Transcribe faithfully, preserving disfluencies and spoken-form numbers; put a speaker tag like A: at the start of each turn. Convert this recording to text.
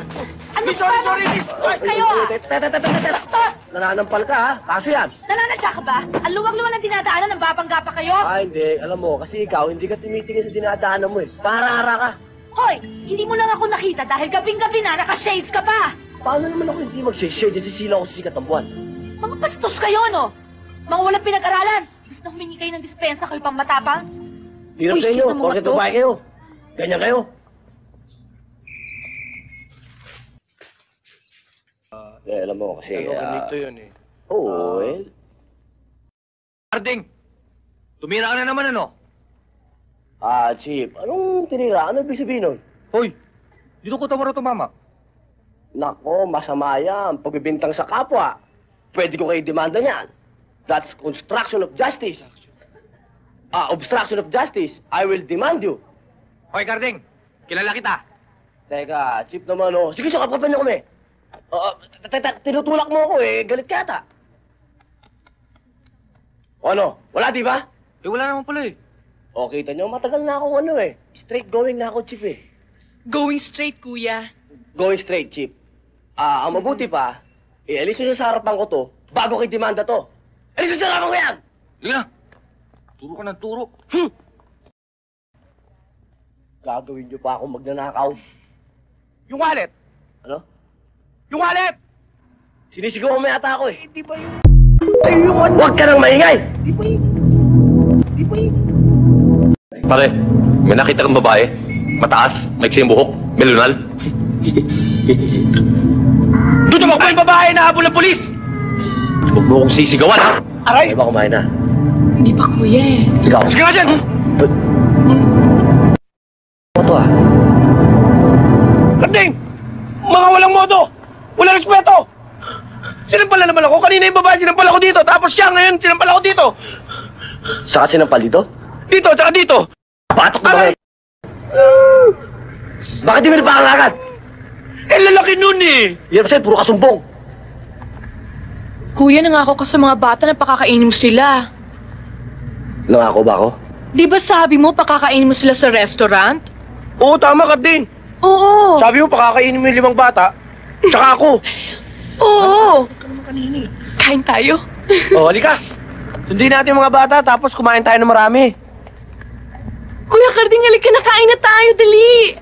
A: Ano
B: Miss, sorry, sorry, miss!
A: Bastos kayo ah!
B: Teta, teta, teta, teta! Nananampal ka, ha? Kaso yan.
A: Nananadya ka ba? Ang luwag-luwag ng dinadaanan, ng babangga pa kayo?
B: Ah, hindi. Alam mo, kasi ikaw, hindi ka tumitingin sa dinadaanan mo eh. Para-ara ka.
A: Hoy, hindi mo lang ako nakita dahil gabing-gabi na naka-shades ka pa!
B: Paano naman ako hindi mag-share? Sisila ako sa sikat ng buwan.
A: Mga bastos kayo, no? Mga walang pinag-aralan. Gusto na humingi kayo ng dispensa, kayo pang matapang.
B: Hirap sa inyo, porket babae kayo. Ganyan kayo. Eh, alam mo kasi...
C: Ano,
B: ah,
C: ganito yun eh.
B: Oo, eh.
D: Harding! Tumira ka na naman, ano?
B: Ah, Chip, anong tinira? Ano ibig sabihin nun?
D: Hoy! Dito ko tamara tumama.
B: Nako, masama yan. Pagbibintang sa kapwa. Pwede ko kayo demanda niyan. That's construction of justice. Ah, obstruction of justice. I will demand you.
D: Hoy, Carding! Kilala kita!
B: Teka, Chip naman, oh. Sige, sakapapan niyo kami. Uh, tinutulak mo ako eh. Galit ka ata. O ano? Wala, di ba?
D: Eh, wala naman pala eh.
B: O, kita niyo, matagal na akong ano eh. Straight going na ako, Chip eh.
E: Going straight, kuya.
B: Going straight, Chip. Ah, ang mabuti pa, ialis nyo sa harapan ko to bago kay demanda to. Alis nyo sa harapan ko yan!
D: Sige na! Turo ka ng turo.
B: Hmm. Gagawin nyo pa ako magnanakaw.
C: Yung wallet!
B: Ano?
C: Yung wallet!
B: Sinisigaw mo yata ako eh.
C: Eh, di ba yung... Ay, yung ano?
B: Huwag ka nang maingay!
C: Di ba yung... Di ba yung...
F: Pare, may nakita kang babae. Mataas, maiksi yung buhok, melunal.
D: Doon tumakbo yung babae na habol ng polis!
F: Huwag mo kong sisigawan, ha?
B: Aray! Ay ba kumain na?
E: Hindi pa, kuya eh.
B: Ikaw?
D: Sige nga dyan!
B: Ano to ah?
C: Karding! Mga walang modo! Walang respeto! Sinampal na naman ako. Kanina yung babae, sinampal ako dito. Tapos siya ngayon, sinampal ako dito.
B: Saka sinampal dito?
C: Dito, tsaka dito.
B: Batok na mga... Bakit di mo nipakan agad?
C: Eh, lalaki nun eh.
B: Hirap sa'yo, puro kasumbong.
E: Kuya, nangako ka sa mga bata na pakakainin mo sila.
B: Nangako ba ako?
E: Di ba sabi mo pakakainin mo sila sa restaurant?
C: Oo, tama, Karding.
E: Oo.
C: Sabi mo, pakakainin mo yung limang bata. Tsaka ako.
E: Oo. Kain tayo.
C: O, halika. Sundin natin yung mga bata, tapos kumain tayo ng marami.
E: Kuya Carding, halika na, kain na tayo, dali.